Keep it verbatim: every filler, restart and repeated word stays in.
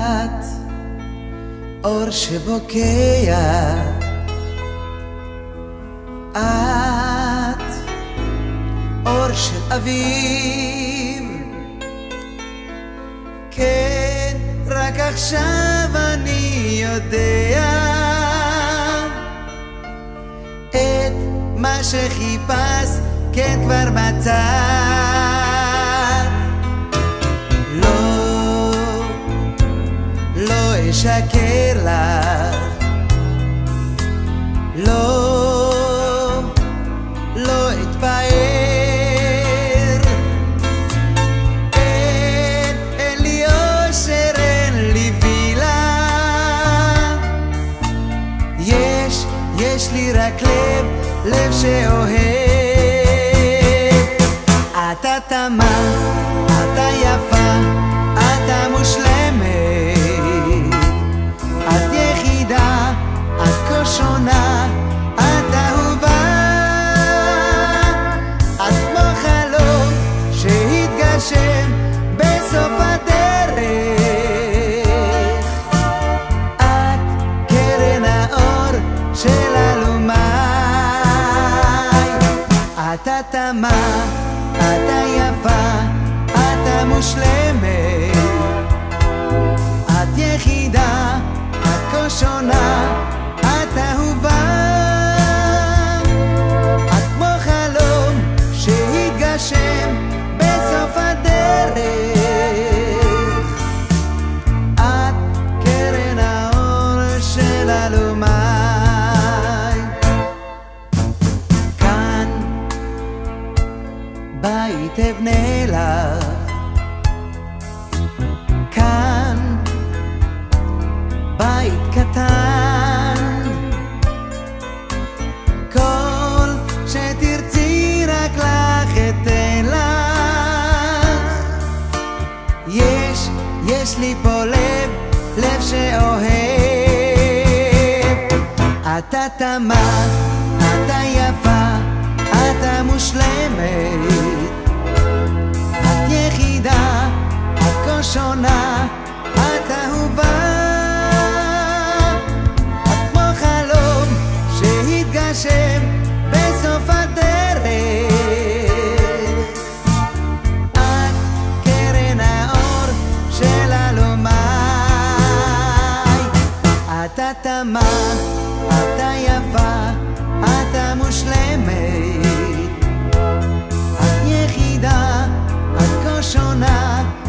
את אור שבוקע, את אור של אביב. כן, רק עכשיו אני יודע את מה שחיפש, כן כבר מצאת. לא, לא אשקר לך, לא, לא אתפאר. אין, אין לי אושר, אין לי וילה. יש, יש לי רק לב, לב שאוהב. אתה תמה, אתה יפה, אתה מושלמת, את יחידה, את כה שונה, את אהובה, את כמו חלום שהתגשם בסוף הדרך. את קרן האור של אלומי. אתה תמה, אתה יפה, אתה מושלמת, את יחידה, את כה שונה, את אהובה, את כמו חלום שהתגשם בסוף הדרך. את קרן האור של אלומי. כאן בית אבנה לך, כאן בית קטן, כל שתרצי רק לך אתן לך. יש, יש לי פה לב, לב שאוהב. אתה תמה, אתה יפה, אתה מושלמת, את יחידה, את כה שונה, את אהובה, את כמו חלום שהתגשם בסוף הדרך. את קרן האור של אלומי. אתה תמה, אתה יפה, אתה מושלמת, את יחידה, את כה שונה,